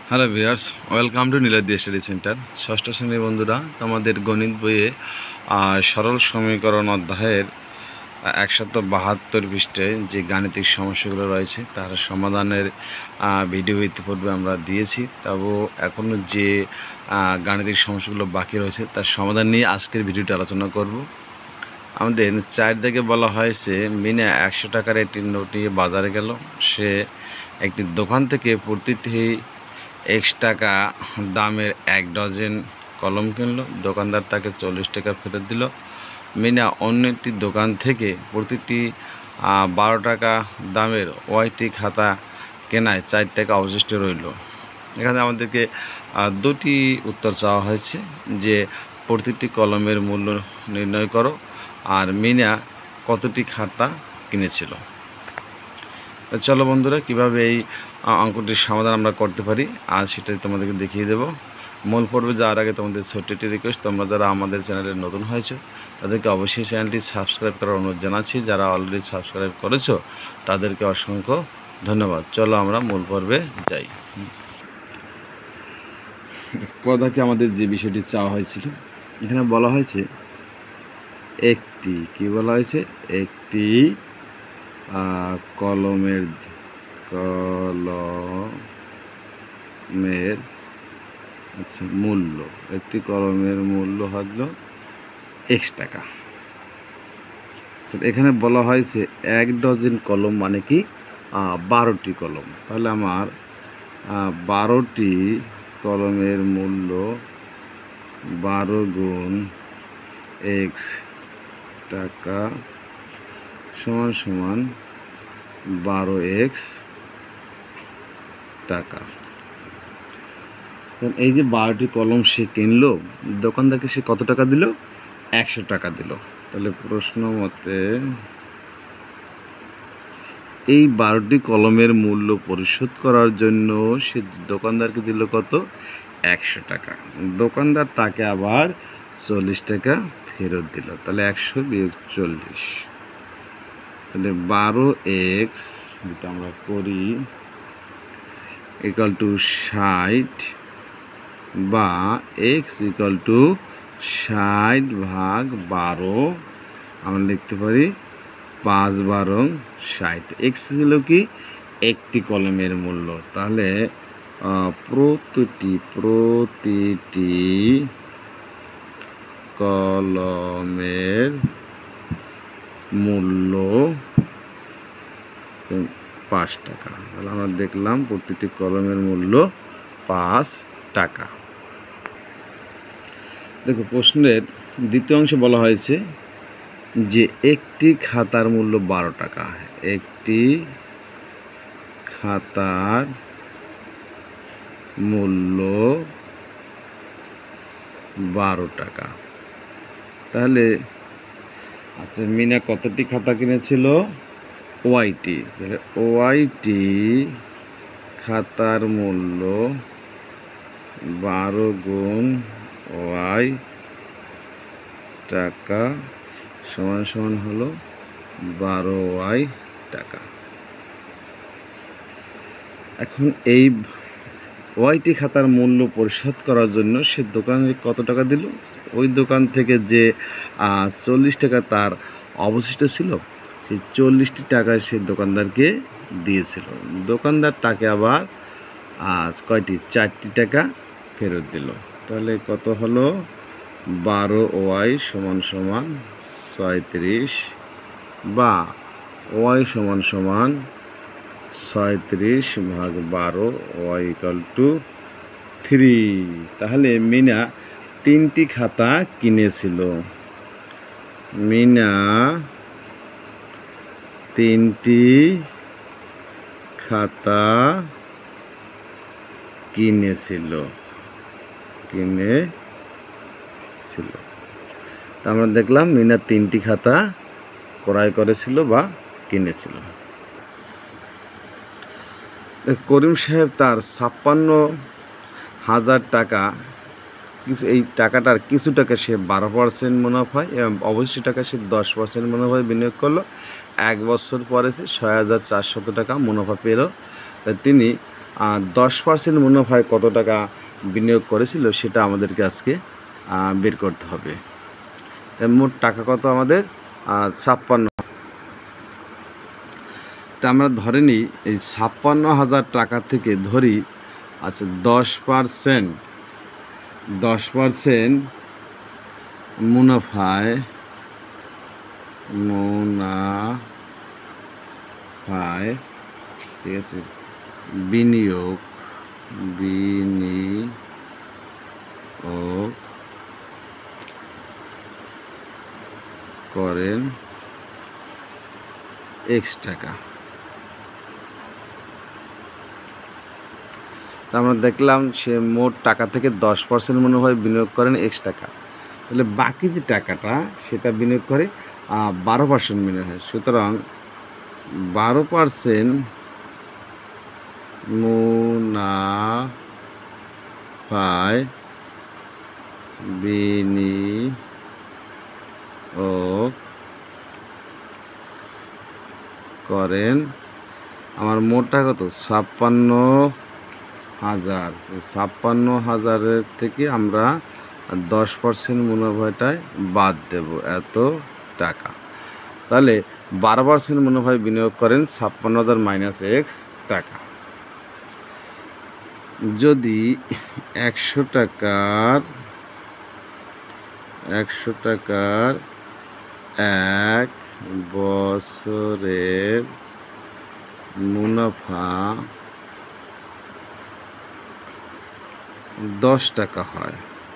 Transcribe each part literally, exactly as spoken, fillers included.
Hello viewers, welcome to Niladri study centre. ষষ্ঠ শ্রেণীর বন্ধুরা, তোমাদের গণিত বইয়ে সরল সমীকরণ অধ্যায়ের একশত বাহাত্তর পৃষ্ঠে যে গাণিতিক সমস্যাগুলো রয়েছে তার সমাধানের ভিডিও ইতিপূর্বে আমরা দিয়েছি। তবু এখনও যে গাণিতিক সমস্যাগুলো বাকি রয়েছে তার সমাধান নিয়ে আজকের ভিডিওটা আলোচনা করব। আমাদের চার দিকে বলা হয়েছে, মিনা একশো টাকার একটি নোট নিয়ে বাজারে গেল। সে একটি দোকান থেকে প্রতিটি এক্স টাকা দামের এক ডজন কলম কিনলো। দোকানদার তাকে চল্লিশ টাকা ফেরত দিল। মিনা অন্য একটি দোকান থেকে প্রতিটি বারো টাকা দামের ওয়াইটি খাতা কেনায় চার টাকা অবশিষ্ট রইল। এখানে আমাদেরকে দুটি উত্তর চাওয়া হয়েছে যে প্রতিটি কলমের মূল্য নির্ণয় করো আর মিনা কতটি খাতা কিনেছিল। চলো বন্ধুরা, কিভাবে এই অঙ্কটির সমাধান আমরা করতে পারি আজ সেটাই তোমাদেরকে দেখিয়ে দেব। মূল পর্বে যাওয়ার আগে তোমাদের ছোট্ট একটি রিকোয়েস্ট, তোমরা যারা আমাদের চ্যানেলে নতুন হয়েছে তাদেরকে অবশ্যই চ্যানেলটি সাবস্ক্রাইব করার অনুরোধ জানাচ্ছি। যারা অলরেডি সাবস্ক্রাইব করেছো তাদেরকে অসংখ্য ধন্যবাদ। চলো আমরা মূল পর্বে যাই। পদাকে আমাদের যে বিষয়টি চাওয়া হয়েছিল, এখানে বলা হয়েছে একটি কি বলা হয়েছে একটি কলমের কলমের আচ্ছা মূল্য একটি কলমের মূল্য হলো এক্স টাকা। তো এখানে বলা হয়েছে এক ডজন কলম মানে কি বারোটি কলম। তাহলে আমার বারোটি কলমের মূল্য বারো গুণ এক্স টাকা সমান সমান বারো এক্স টাকা। এই যে বারোটি কলম সে কিনলো, দোকানদারকে সে কত টাকা দিল? একশো টাকা দিল। তাহলে প্রশ্ন মতে এই বারোটি কলমের মূল্য পরিশোধ করার জন্য সে দোকানদারকে দিল কত? একশো টাকা। দোকানদার তাকে আবার চল্লিশ টাকা ফেরত দিল। তাহলে একশো বিয়োগ চল্লিশ, তাহলে বারো এক্স যেটা আমরা করি ইকাল টু ষাট, বা এক্স ইকাল টু ষাট ভাগ বারো। আমরা লিখতে পারি পাঁচ বারো ষাট। এক্স ছিল কি একটি কলমের মূল্য। তাহলে প্রতিটি প্রতিটি কলমের মূল্য পাঁচ টাকা। তাহলে আমরা দেখলাম প্রতিটি কলমের মূল্য পাঁচ টাকা। দেখো, প্রশ্নের দ্বিতীয় অংশে বলা হয়েছে যে একটি খাতার মূল্য বারো টাকা। একটি খাতার মূল্য বারো টাকা। তাহলে আচ্ছা, মিনা কতটি খাতা কিনেছিল? ওয়াইটি। তাহলে ওয়াইটি খাতার মূল্য বারো গুণ ওয়াই টাকা সমান সমান হলো বারো ওয়াই টাকা। এখন এই ওয়াইটি খাতার মূল্য পরিশোধ করার জন্য সে দোকানে কত টাকা দিল? ওই দোকান থেকে যে চল্লিশ টাকা তার অবশিষ্ট ছিল, সেই চল্লিশটি টাকা সে দোকানদারকে দিয়েছিল। দোকানদার তাকে আবার আজ কয়টি? চারটি টাকা ফেরত দিল। তাহলে কত হলো? বারো ওয়াই সমান সমান ছয়ত্রিশ, বা ওয়াই সমান সমান ছয়ত্রিশ ভাগ বারো, ওয়াই ইকাল টু থ্রি। তাহলে মিনা তিনটি খাতা কিনেছিল। মিনা তিনটি খাতা কিনেছিল কিনেছিল আমরা দেখলাম মিনা তিনটি খাতা ক্রয় করেছিল বা কিনেছিল। করিম সাহেব তার ছাপ্পান্ন হাজার টাকা কিছু এই টাকাটার কিছু টাকা সে বারো পার্সেন্ট মুনাফায় এবং অবশিষ্ট টাকা সে দশ পার্সেন্ট মুনাফায় বিনিয়োগ করলো। এক বছর পরে সে ছয় হাজার চারশত টাকা মুনাফা পেল। তিনি দশ পার্সেন্ট মুনাফায় কত টাকা বিনিয়োগ করেছিল সেটা আমাদেরকে আজকে বের করতে হবে। মোট টাকা কত আমাদের ছাপ্পান্ন। তা আমরা ধরে নিই এই ছাপ্পান্ন হাজার টাকা থেকে ধরি আচ্ছা দশ পার্সেন্ট দশ পার্সেন্ট মুনাফায় মুনাফায় ঠিক আছে বিনিয়োগ বিনিয়োগ করেন এক্স টাকা। আমরা দেখলাম সে মোট টাকা থেকে দশ পার্সেন্ট মুনাফায় বিনিয়োগ করেন এক্স টাকা, তাহলে বাকি যে টাকাটা সেটা বিনিয়োগ করে বারো পার্সেন্ট বিনিয়োগ হয়। সুতরাং বারো পার্সেন্ট মুনাফায় বিনিয়োগ করেন আমার মোট টাকা কত ছাপ্পান্ন হাজার। ছাপ্পান্ন হাজারের থেকে আমরা দশ পার্সেন্ট মুনাফাটায় বাদ দেব এত টাকা, তাহলে বারো পার্সেন্ট মুনাফায় বিনিয়োগ করেন ছাপ্পান্ন হাজার মাইনাস এক্স টাকা। যদি একশো টাকার একশো টাকার এক বছরের মুনাফা দশ টাকা হয়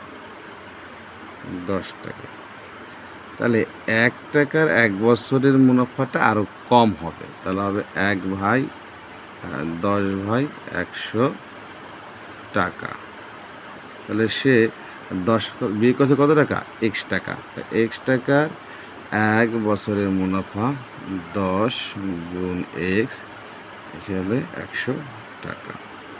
দশ টাকা, তাহলে এক টাকার এক বছরের মুনাফাটা আরও কম হবে, তাহলে হবে এক ভাই দশ ভাই একশো টাকা। তাহলে সে দশ বিয়ে করছে কত টাকা এক্স টাকা, এক্স টাকার এক বছরের মুনাফা দশ গুণ এক্স সে হবে একশো টাকা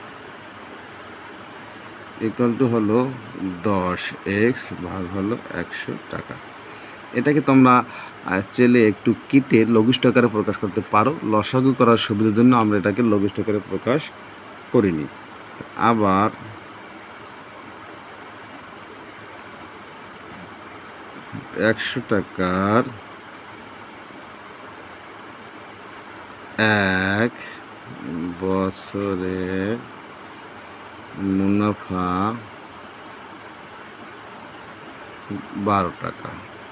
ইকুয়াল টু হলো দশ এক্স ভাগ হলো একশো টাকা। এটাকে তোমরা চেলে একটু কেটে লঘিষ্ঠ আকারে প্রকাশ করতে পারো। লসাগু করার সুবিধার জন্য আমরা এটাকে লঘিষ্ঠ আকারে প্রকাশ করিনি। আবার একশো টাকার এক বছরের মুনাফা বারো টাকা,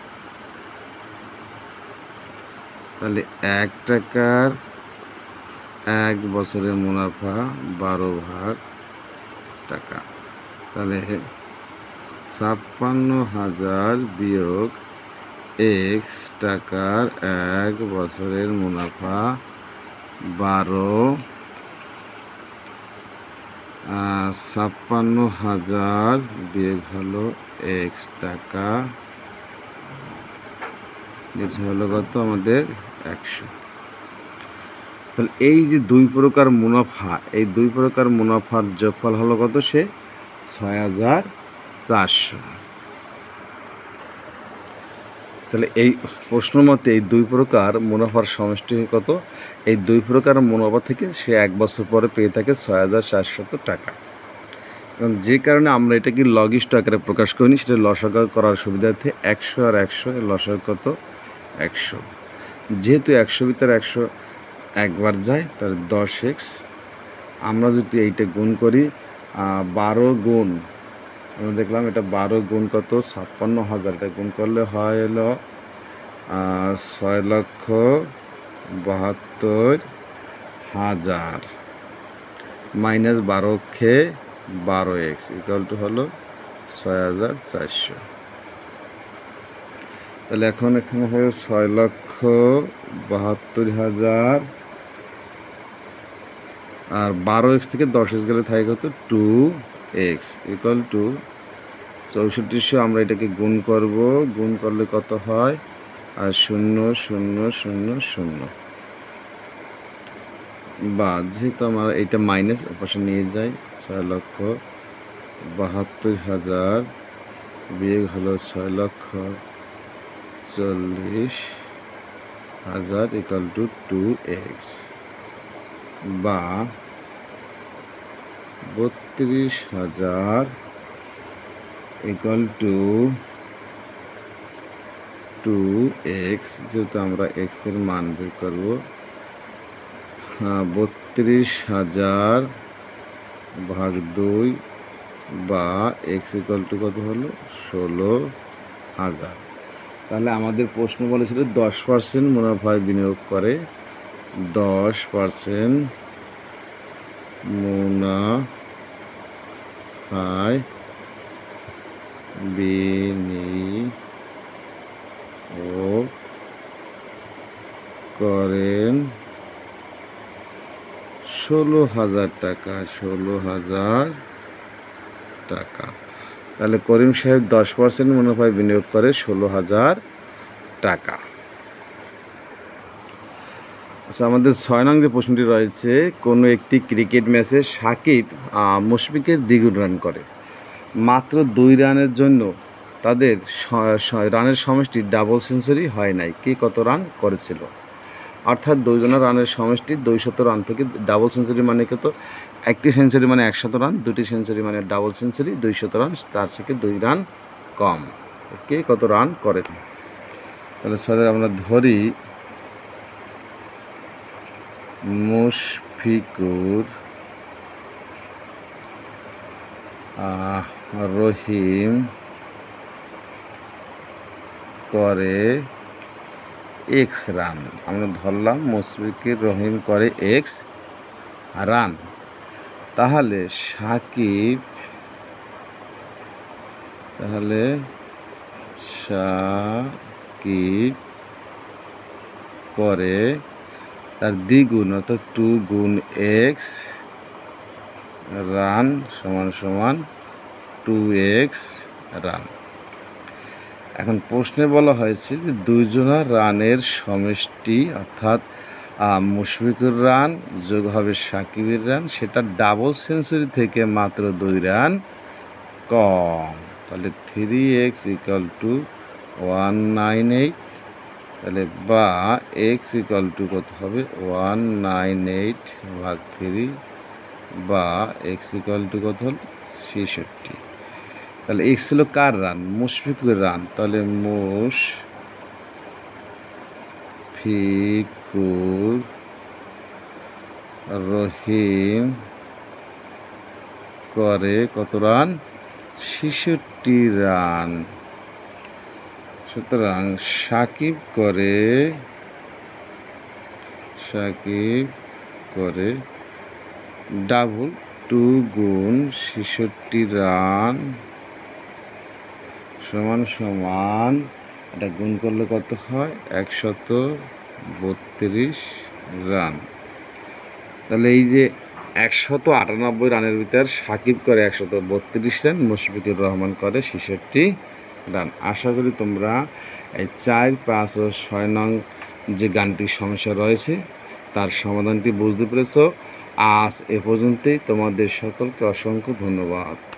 তাহলে এক টাকার এক বছরের মুনাফা বারো ভাগ টাকা, তাহলে ছাপ্পান্ন হাজার বিয়োগ এক্স টাকার এক বছরের মুনাফা বারো ছাপ্পান্ন হাজার বিয়োগ হলো এক্স টাকা কিছু হলো কত আমাদের একশো। তাহলে এই যে দুই প্রকার মুনাফা এই দুই প্রকার মুনাফার যোগফল হলো কত সে ছয় হাজার চারশো। তাহলে এই প্রশ্ন মতে এই দুই প্রকার মুনাফার সমষ্টি কত, এই দুই প্রকার মুনাফা থেকে সে এক বছর পরে পেয়ে থাকে ছয় হাজার চারশত টাকা। কারণ যে কারণে আমরা এটাকে লঘিষ্ঠ আকারে প্রকাশ করিনি সেটা লসাগু করার সুবিধার্থে একশো আর একশো লসাগু কত একশো, যেহেতু একশো ভিতরে একশো একবার যায় তাহলে দশ এক্স। আমরা যদি এইটা গুণ করি বারো গুণ আমরা দেখলাম এটা বারো গুণ কত ছাপ্পান্ন হাজার, এটা গুণ করলে হয় হলো ছয় লক্ষ বাহাত্তর হাজার মাইনাস বারো খে বারো এক্স ইকুয়াল টু হলো ছয় হাজার চারশো। তাহলে এখন এখানে হয় ছয় লক্ষ বাহাত্তর হাজার আর বারো এক্স থেকে দশ এক্স গেলে থাকে কত টু এক্স ইকুয়াল টু চৌষট্টিশো। আমরা এটাকে গুণ করব, গুণ করলে কত হয় আর শূন্য শূন্য শূন্য শূন্য বা যেহেতু আমরা এটা মাইনাস পাশে নিয়ে যাই ছয় লক্ষ বাহাত্তর হাজার বিয়োগ হলো ছয় লক্ষ চল্লিশ হাজার ইকুয়াল টু টু এক্স বা বত্রিশ হাজার ইকুয়াল টু টু এক্স, যেহেতু আমরা এক্স এর মান বের করব। বত্রিশ হাজার ভাগ দুই বা এক্স ইকুয়াল টু কত হলো, ষোলো হাজার। তাহলে আমাদের প্রশ্ন বলেছিল দশ পার্সেন্ট মুনাফায় বিনিয়োগ করে, দশ পার্সেন্ট মুনাফায় বিনিয়োগ করেন ষোলো হাজার টাকা, ষোলো হাজার টাকা। তাহলে করিম সাহেব দশ পার্সেন্ট মুনাফায় বিনিয়োগ করে ষোলো হাজার টাকা। আচ্ছা, আমাদের ছয় নং যে প্রশ্নটি রয়েছে, কোনো একটি ক্রিকেট ম্যাচে সাকিব মুশফিকের দ্বিগুণ রান করে, মাত্র দুই রানের জন্য তাদের রানের সমষ্টি ডাবল সেঞ্চুরি হয় নাই, কে কত রান করেছিল? অর্থাৎ দুইজনের রানের সমষ্টি দুইশত রান থেকে ডাবল সেঞ্চুরি মানে কত, একটি সেঞ্চুরি মানে একশত রান, দুটি সেঞ্চুরি মানে ডাবল সেঞ্চুরি, দুইশত রান, তার থেকে দুই রান কম, কে কত রান করেছে? তাহলে সরে আমরা ধরি মুশফিকুর রহিম করে এক্স রান। আমরা ধরলাম মুশফিকুর রহিম করে এক্স রান। তাহলে সাকিব তাহলে সাকিব করে তার দ্বিগুণ, অর্থাৎ টু গুণ এক্স রান সমান সমান টু এক্স রান। এখন প্রশ্নে বলা হয়েছে যে দুইজনের রানের সমষ্টি, অর্থাৎ মুশফিকুর রান যোগ হবে সাকিবের রান, সেটা ডাবল সেঞ্চুরি থেকে মাত্র দুই রান কম। তাহলে three x equal to one nine eight, তাহলে বা এক্স ইকুয়াল টু কত হবে, ওয়ান নাইন এইট ভাগ থ্রি, বা এক্স ইকুয়াল টু কত হল, ছেষট্টি। তাহলে এক্স ছিল কার রান, মুশফিকুর রান। তাহলে মুশফিকুর রহিম করে কত রান, ছেষট্টি রান। সুতরাং সাকিব করে সাকিব করে ডাবল টু গুণ ছেষট্টি রান সমান সমান, এটা গুণ করলে কত হয়, একশত বত্রিশ রান। তাহলে এই যে একশত আটানব্বই রানের ভিতর সাকিব করে একশত বত্রিশ রান, মুশফিকুর রহমান করে ছেষট্টি রান। আশা করি তোমরা এই চার পাঁচ ও ছয় নং যে গাণিতিক সমস্যা রয়েছে তার সমাধানটি বুঝতে পেরেছ। আজ এ পর্যন্তই, তোমাদের সকলকে অসংখ্য ধন্যবাদ।